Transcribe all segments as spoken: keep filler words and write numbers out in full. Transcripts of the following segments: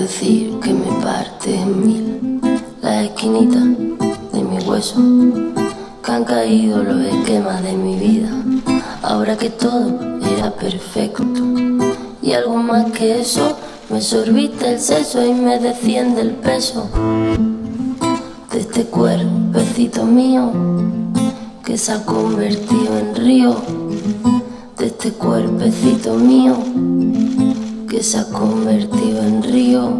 decir que me parte en mil las esquinitas de mi hueso, que han caído los esquemas de mi vida, ahora que todo era perfecto. Y algo más que eso, me sorbiste el seso y me desciende el peso de este cuerpecito mío que se ha convertido en río, de este cuerpecito mío que se ha convertido en río.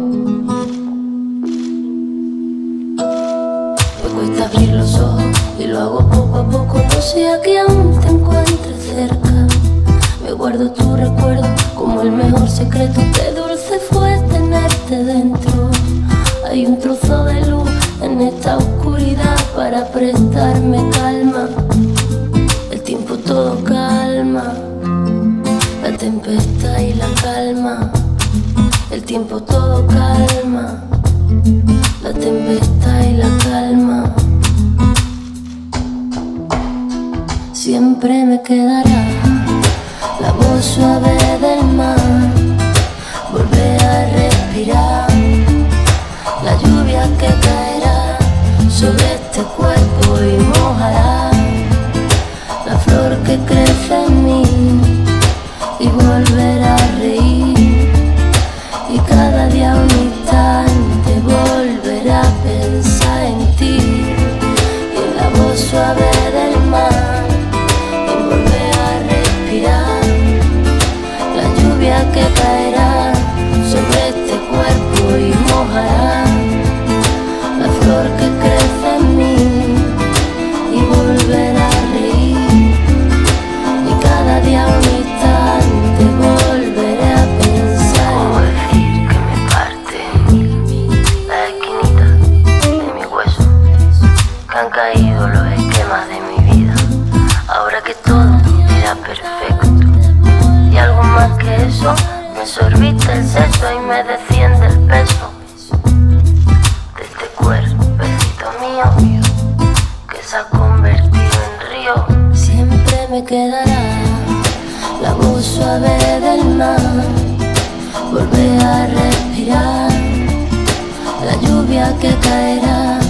Me cuesta abrir los ojos y lo hago poco a poco, no sea que aún te encuentres cerca. Me guardo tu recuerdo como el mejor secreto, qué dulce fue tenerte dentro. Hay un trozo de luz en esta oscuridad para prestarme calma. El tiempo todo calma, la tempestad y la calma. El tiempo todo calma, la tempestad y la calma. Siempre me quedará la voz suave del mar, volver a respirar la lluvia que caerá sobre este cuerpo y mojará la flor que crece en mí, y volver a reír, y cada día un instante volver a pensar en ti, y en la voz suave del mar, y volver a respirar la lluvia que caerá sobre este cuerpo y mojará la flor que crece en mí, y volver a reír, y cada día un instante volveré a pensar. ¿Cómo decir que me parte en mil la esquinita de mi hueso, que han caído los esquemas de mi vida, ahora que todo era perfecto? Y algo más que eso, me sorbiste el seso y me desciende el peso de este cuerpecito mío que se ha convertido en río. Siempre me quedará la voz suave del mar, volver a respirar la lluvia que caerá